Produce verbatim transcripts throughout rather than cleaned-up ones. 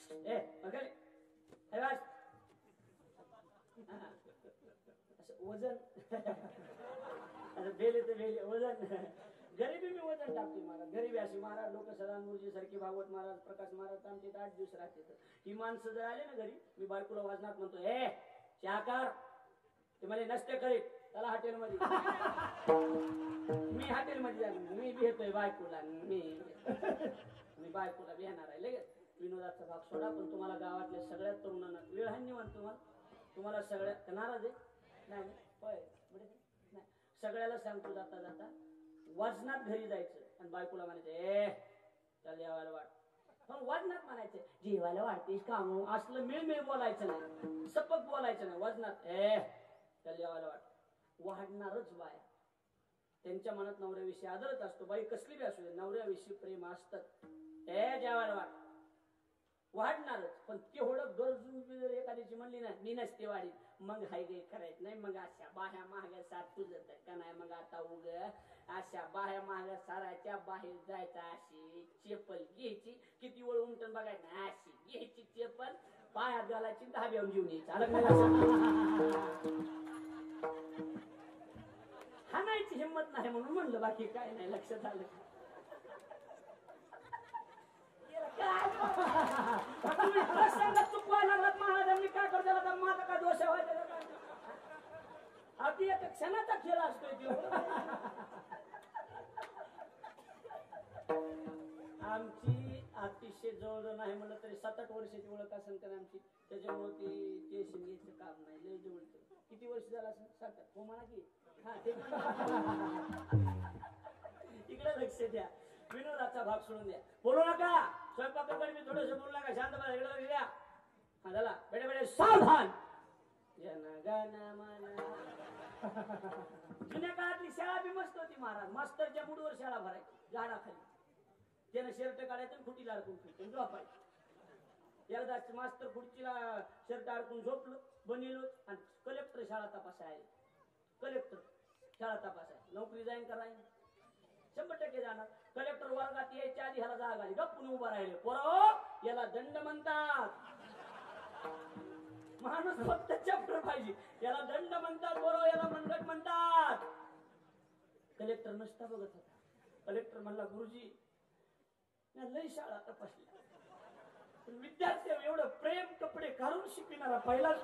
ए बघा हे वाच असं वजन अरे बेले तर बेले वजन गरीबी मी वजन टाकते महाराज गरीबी अशी महाराज लोक सदान मुर्जी सारखी भागवत महाराज प्रकाश महाराज आमचे आठ दिवस राहते ही माणसं जर आले ना घरी मी बायकोला वाजनात म्हणतो ए शाकार ते मला नसते करीत त्याला हॉटेलमध्ये मी हॉटेलमध्ये जाणार मी भेटतोय बायकोला मी मी बायकोला भेटणार आहे लगेच विनोदाचा भाग सोडा पण तुम्हाला गावातल्या सगळ्यात तरुणांना वेळ आहे निवांत तुम्हाला तुम्हाला सगळ्या नाराज आहे नाही होय नाही सगळ्याला सांगतो जाता जाता वजनात घरी जायचं आणि बायकोला म्हणायचं ए त्याला जेवायला वाट पण वजनात म्हणायचं जेवायला वाटतेस का असलं मिळमिळ बोलायचं नाही सपक बोलायचं नाही वजनात ए त्याला जेवायला वाट वाढणारच बाया त्यांच्या मनात नवऱ्याविषयी आदरच असतो बाई कसली बी असू दे नवऱ्याविषयी प्रेम असतात ए जेवायला वाट वाढणारच पण तेवढं गरजून जर एखाद्याची म्हणली ना मी नसते वाढीत मग हाय गे करायचं नाही मग अशा बाह्या महाग्या सार तुझं का नाही मग आता उग अशा बाह्या महाग्या साराच्या बाहेर जायचं अशी चेपल घ्यायची किती वेळ उमटून बघायचं नाही अशी घ्यायची चेपल पायात घालायची धाब्यावर घेऊन यायची हाणायची हिंमत नाही म्हणून म्हणलं बाकी काय नाही लक्षात आलं चुकवायला लागलात महाराजांनी काय करतो तर माझा काय दोष व्हायचा अगदी एका क्षणाचा खेळ असतोय तो आमची अतिशय जवळ नाही म्हणलं तरी सात आठ वर्षाची ओळख असेल तर आमची त्याच्यामुळे ती टेन्शन घ्यायचं काम नाही लय जवळ किती वर्ष झालं असेल सात आठ हो म्हणा की हा ते इकडे लक्ष द्या विनोदाचा भाग सोडून द्या बोलू नका स्वयंपाकाकडे मी थोडस बोलू नका शांत बसा इकडे लक्ष द्या हा झाला बेटे बेटे सावधान जुन्या काळातली शाळा बी मस्त होती महाराज मास्तरच्या मुडवर शाळा भरायची झाडाखाली त्यानं शर्ट काढायचं खुटीला अडकून फिरतो झोपायचं एकदा मास्तर खुर्चीला शर्ट अडकून झोपलो बनिलो आणि कलेक्टर शाळा तपासायला कलेक्टर शाळा तपासायला नोकरी जाईन करायला शंभर टक्के जाणार कलेक्टर वर्गात यायच्या आधी ह्याला जागा आली गप्पून उभा राहिले पोरं याला दंड म्हणतात माणूस फक्त चॅप्टर पाहिजे याला दंड म्हणतात पोरं याला मनगट म्हणतात कलेक्टर नसता बघत होता कलेक्टर म्हणला गुरुजी लय शाळा तपासली विद्यार्थी एवढं प्रेम कपडे घालून शिकविणारा पहिलाच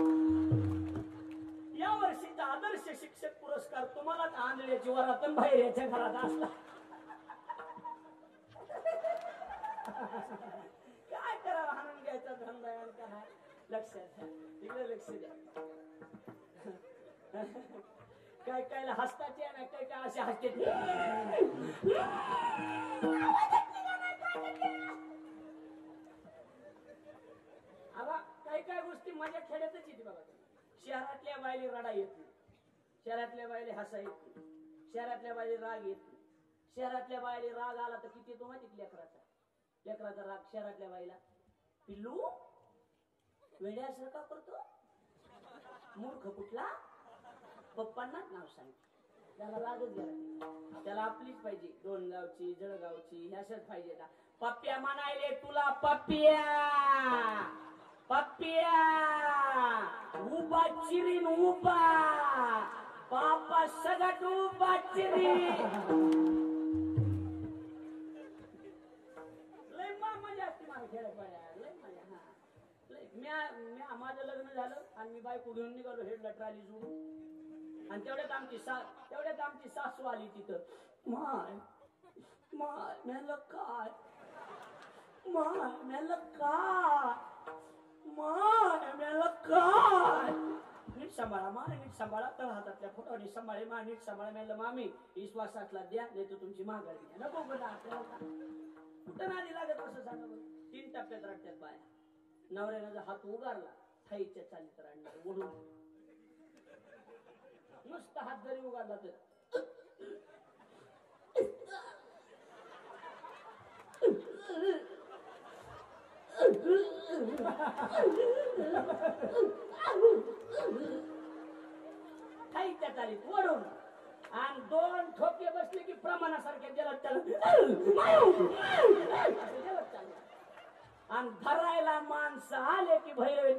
या वर्षीचा आदर्श शिक्षक पुरस्कार तुम्हालाच आंधळ्याची वरातून बाहेर याच्या घरात असला काय करावं हाणून घ्यायचा धंदा काय लक्षात घ्या तिकडे लक्ष द्या काय काय हसताचे ना काय काय असे हसते आबा काही काय गोष्टी माझ्या खेड्यातच येते बघा शहरातल्या बायले रडा येत नाही शहरातल्या बायले हसा येत नाही शहरातल्या बायले राग येत नाही शहरातल्या बायले राग आला तर किती येतो माहिती लेकराचा लेकराचा राग शहरातल्या बाईला पिल्लू वेड्यासारखा करतो मूर्ख कुठला पप्पांनाच नाव सांग त्याला रागच गेला त्याला आपलीच पाहिजे दोन गावची जळगावची ह्याच्याच पाहिजे ना पप्प्या म्हणायले तुला पप्प्या पप्प्या उभा चिरीन उभा पापा सगट उभा चिरी लय मजा असते मला खेळत लय मजा हा लय माझं लग्न झालं आणि मी बायको घेऊन निघालो हेडला ट्रॉली जोडून आणि तेवढ्यात आमची सा तेवढ्यात आमची सासू आली तिथं माय माय मेलं काय माय मेलं काय माय मेलं काय नीट सांभाळा मा नीट सांभाळा तळ हातातल्या फोटोनी सांभाळे मा नीट सांभाळा मेलं मामी विश्वासातला द्या नाही तर तुमची माघार घ्या नको बघा कुठं नादी लागत असं सांगा बघ तीन टप्प्यात रडत्यात बाया नवऱ्यानं जर हात उगारला थाईच्या चालीत रडणार ओढून नुसता हात जरी उगारला तर थाईच्या चालीत ओढून आणि दोन ठोके बसले की प्रमाणासारखे जलद चालू जलद चालू आणि धरायला माणसं आले की भैरवी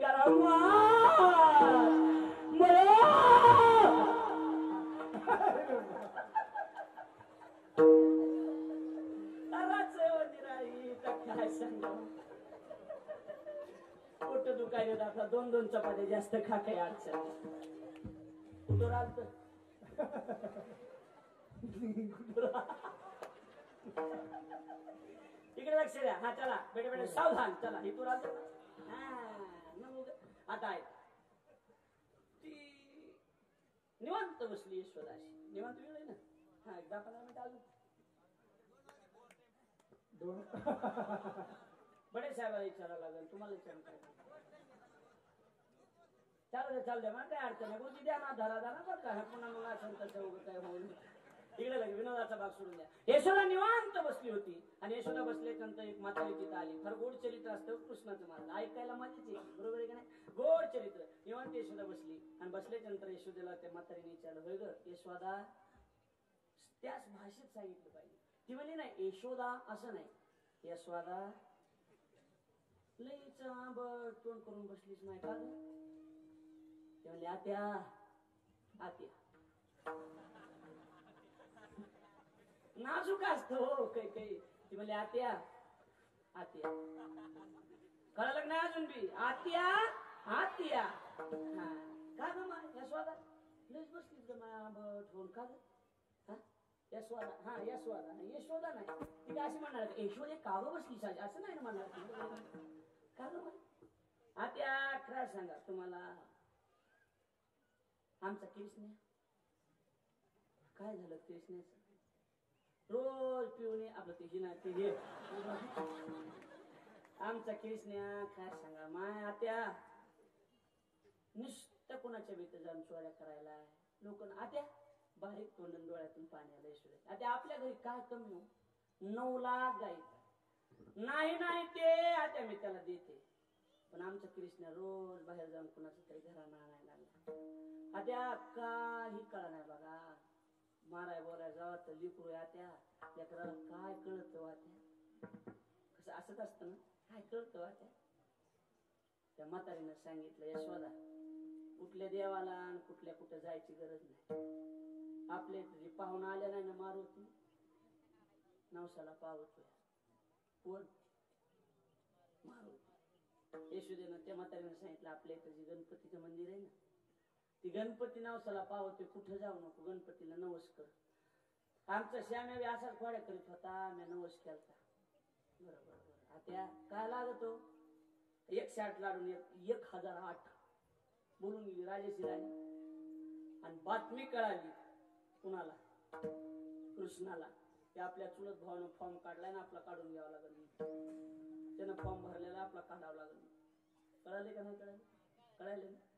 काय सांगा पोट दुखायला आपला दोन दोन चपात्या जास्त खा काही अडचण कुठं राहत इकडे लक्ष द्या. हा चला बेटे बेटे सावधान चला ही तू राहत आता आहे ती निवांत बसली यशोदाशी. निवांत वेळ आहे ना. हा एकदा पंधरा मिनिट आलो दोन बडे साहेबाला विचारावं लागेल. तुम्हाला विचारून काय चालू दे चालू दे मग काय अडचण नाही. कोणती द्या ना धरा धरा बरं का पुन्हा मग असेल तसं उगं काय होईल. इकडे लगे विनोदाचा भाग सोडून द्या. यशोदा निवांत बसली होती आणि यशोदा बसल्यानंतर एक म्हातारी तिथं आली. फार गोड चरित्र असतं कृष्णाचं महाराज ऐकायला मजाच येते बरोबर आहे का नाही. गोड चरित्र. निवांत यशोदा बसली आणि बसल्याच्या नंतर यशोदेला त्या म्हातारीने विचारलं होय ग यशोदा त्याच भाषेत सांगितलं पाहिजे. ती म्हणली नाही यशोदा असं नाही यशोदा लईच आंबट तोंड करून बसलीच नाही का ग. ते म्हणले आत्या आत्या नाजूक असतो हो काही काही. ती म्हणली आत्या आत्या कळलं नाही अजून बी आत्या आत्या हा का ग मा यशोदा लईच बसलीच ग माया आंबट होऊन का ग यशोदा हा यशोदा यशोदा नाही ती काय अशी म्हणणार यशोदे का ग बसली साजी असं नाही ना म्हणणार का ग आत्या काय सांगा तुम्हाला आमचा कृष्ण काय झालं कृष्णाचं रोज पिऊन आपलं ते हिना ते हे आमचा कृष्ण काय सांगा माय आत्या नुसतं कुणाच्या भीत जाऊन चोऱ्या करायला लोक आत्या बारीक तोंडून डोळ्यातून पाणी आलं यशोदा. आता आपल्या घरी काय कमी हो नऊ लाख गायचं नाही नाही ते आता मी त्याला देते पण आमचा कृष्ण रोज बाहेर जाऊन कुणाचं तरी घराणं आणायला लागला. आता काही कळा नाही बघा माराय बोलाय जावा तर लिकरू आत्या लेकराला काय कळत आत्या कसं असंच असतं ना काय कळत आत्या. त्या म्हातारीनं सांगितलं यशोदा कुठल्या देवाला आणि कुठल्या कुठं जायची गरज नाही. आपले तुझी पाहुणा आल्या नाही ना मारुती नवसाला पावतोय कोण मारुती. यशोदेनं त्या म्हातारीनं सांगितलं आपल्या इथं जे गणपतीचं मंदिर आहे ना ती गणपती नवसाला पावते कुठं जाऊ नको गणपतीला नवस कर. आमचा श्याम्या बी असाच खोड्या करीत होता मी नवस केलता बरोबर बरोबर. आता काय लागतो एकशे आठ लाडून एक एक हजार आठ बोलून गेली राजेशी राणी आणि बातमी कळाली कुणाला कृष्णाला ते आपल्या चुलत भावानं फॉर्म काढलाय ना आपला काढून घ्यावा लागेल. त्यानं फॉर्म भरलेला आपला काढावा लागेल. कळाले का नाही कळाले कळाले ना.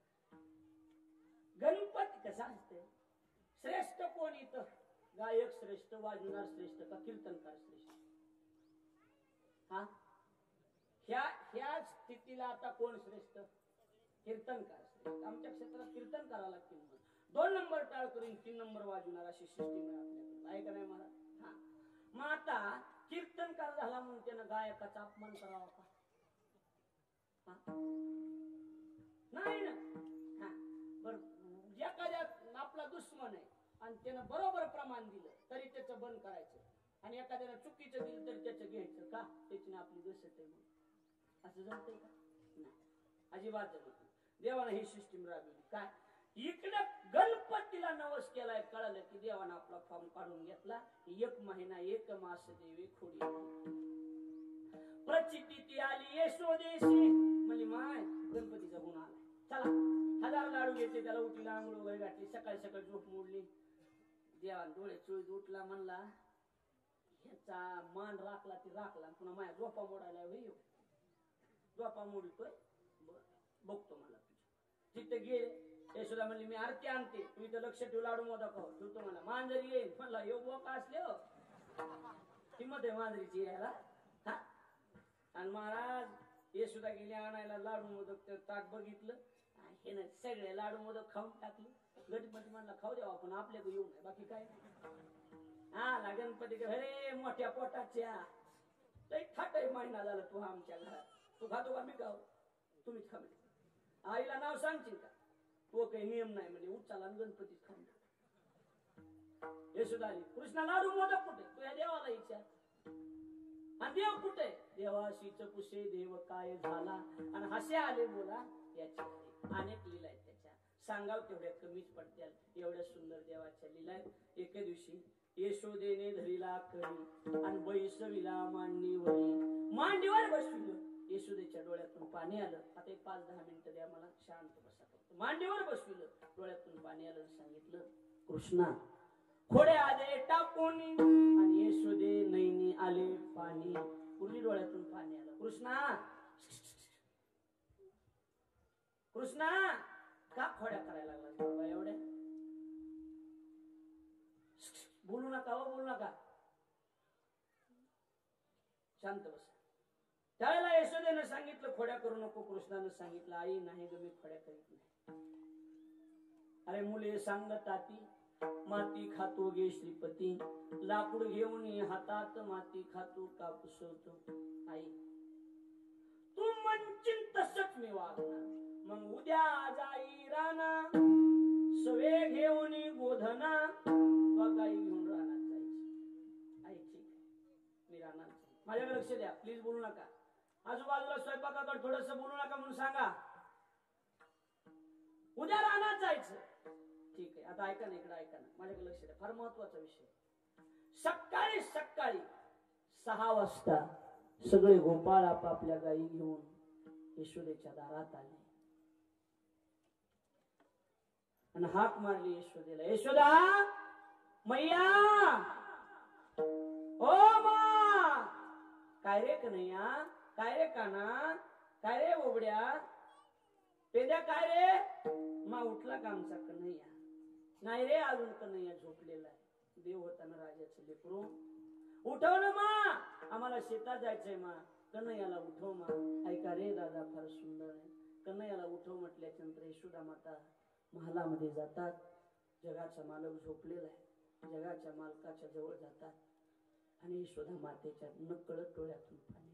गणपती कसा असते श्रेष्ठ कोण इथं गायक श्रेष्ठ वाजवणार श्रेष्ठ का कीर्तनकार श्रेष्ठ. हा ह्या ह्या स्थितीला आता कोण श्रेष्ठ कीर्तनकार श्रेष्ठ. आमच्या क्षेत्रात कीर्तन करावं लागतील दोन नंबर टाळ करून तीन नंबर वाजवणार अशी सिस्टीम आहे आपल्याकडे आहे का नाही मला. हा मग आता कीर्तनकार झाला म्हणून त्यानं गायकाचा अपमान करावा का नाही ना. हा बरोबर एखाद्या आपला दुश्मन आहे आणि त्यानं बरोबर प्रमाण दिलं तरी त्याचं बंद करायचं आणि एखाद्याला चुकीचं दिलं तरी त्याचं घ्यायचं का त्याची आपली दोषत आहे म्हणून असं जमतंय का नाही अजिबात जमत. देवानं ही सिस्टीम राबवली काय इकडे गणपतीला नवस केलाय कळालं की देवानं आपला फॉर्म काढून घेतला. एक महिना एक मास देवी खोडी प्रचिती ती आली यशोदेशी म्हणजे माय गणपतीचा गुण आला. चला हजार लाडू घेते त्याला उठीला आंघोळ वगैरे घातली सकाळी सकाळी झोप मोडली. देवान डोळे चोळीत उठला म्हणला ह्याचा मान राखला ती राखला पुन्हा माझ्या झोपा मोडायला होई झोपा मोडतोय बघतो मला तुझ्या तिथे गेले. यशोदा म्हणली मी आरती आणते तू इथं लक्ष ठेव लाडू मोदक हो तू तुम्हाला मांजरी येईल म्हणला यो बोका असले हो किंमत आहे मांजरीची यायला. हा आणि महाराज यशोदा गेली आणायला लाडू मोदक तर ताट बघितलं हे ना सगळे लाडू मोदक खाऊन टाकले. गणपती म्हणला खाऊ द्यावा आपण आपल्याकडे येऊ नये बाकी काय. हा गणपती अरे मोठ्या पोटाच्या लई थाट महिना झाला तू आमच्या घरात तू खातो का मी खाऊ तुम्हीच खा म्हणजे आईला नाव सांगशील का तो काही नियम नाही म्हणजे उच्चाला गणपतीच खाऊन यशोदा आली कृष्णा लाडू मोदक कुठे तुझ्या देवाला विचार आणि देव कुठे देवाशीच पुषे देव काय झाला आणि हसे आले बोला याच्या अनेक लीला आहेत त्याच्या सांगाव तेवढ्या कमीच पडत्याल एवढ्या सुंदर देवाच्या लीला आहेत एके दिवशी यशोदेने धरीला कळी आणि बैसविला मांडीवरी मांडीवर बसविलं यशोदेच्या डोळ्यातून पाणी आलं आता एक पाच दहा मिनिटं द्या मला शांत बसा मांडीवर बसविलं डोळ्यातून पाणी आलं सांगितलं कृष्णा खोडे आले टाकून आणि यशोदे नैनी आले पाणी पूर्वी डोळ्यातून पाणी आलं कृष्णा कृष्णा का खोड्या करायला लागला बाबा एवढ्या बोलू नका हो बोलू नका शांत बसा त्यावेळेला यशोदेनं सांगितलं खोड्या करू नको कृष्णानं सांगितलं आई नाही ग मी खोड्या करीत नाही अरे मुले सांगत आती माती खातो गे श्रीपती लाकूड घेऊन हातात माती खातो कापूस होतो आई तू म्हणशील तसंच मी वागणार मग उद्या जाई राणा सवे घेऊन गोधना तो गाई घेऊन रानात जायची आई ठीक मी रानात माझ्याकडे लक्ष द्या प्लीज बोलू नका आजूबाजूला स्वयंपाकाकडे थोडस बोलू नका म्हणून सांगा उद्या रानात जायचं ठीक आहे आता ऐका ना इकडे ऐका ना माझ्याकडे लक्ष द्या फार महत्वाचा विषय सकाळी सकाळी सहा वाजता सगळे गोपाळ आपापल्या गायी घेऊन यशोदेच्या दारात आले आणि हाक मारली यशोदेला यशोदा मैया ओ मा काय रे कन्हैया काय रे काना काय रे बोबड्या पेद्या काय रे मा उठला का आमचा कन्हैया नाही रे अजून कन्हैया झोपलेला आहे देव होताना राजाचं लेकरू उठव ना मा आम्हाला शेतात जायचंय मा कन्हैयाला उठव मा ऐका रे दादा फार सुंदर आहे कन्हैयाला उठव म्हटल्याच्या नंतर यशोदा माता महालामध्ये जातात जगाचा मालक झोपलेला आहे जगाच्या मालकाच्या जवळ जातात आणि यशोदा मातेच्या नकळत डोळ्यातून पाणी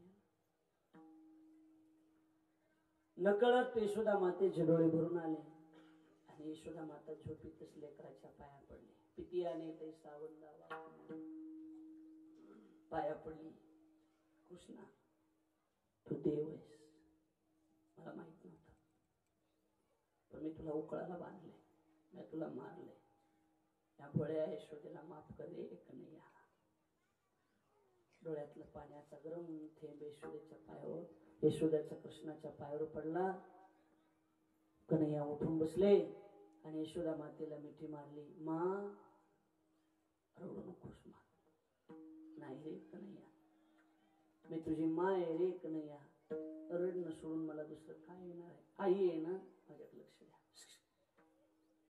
नकळत यशोदा मातेचे डोळे भरून आले आणि यशोदा माता झोपीतच लेकराच्या पाया पडली पितियाने ते सावंदावा पाया पडली कृष्णा तू देव आहेस मला माहित नव्हतं पण मी तुला उकळाला बांधले मी तुला मारले या भोळ्या यशोदेला माफ कर रे कन्हैया डोळ्यातलं पाण्याचा गरम थेंब यशोदेच्या पायावर यशोदाच्या कृष्णाच्या पायावर पडला कन्हैया उठून बसले आणि यशोदा मातेला मिठी मारली मा रडू नकोस मा नाही रे कन्हैया मी तुझी माय रे कन्हैया रडणं सोडून मला दुसरं काय येणार आहे आई आहे ना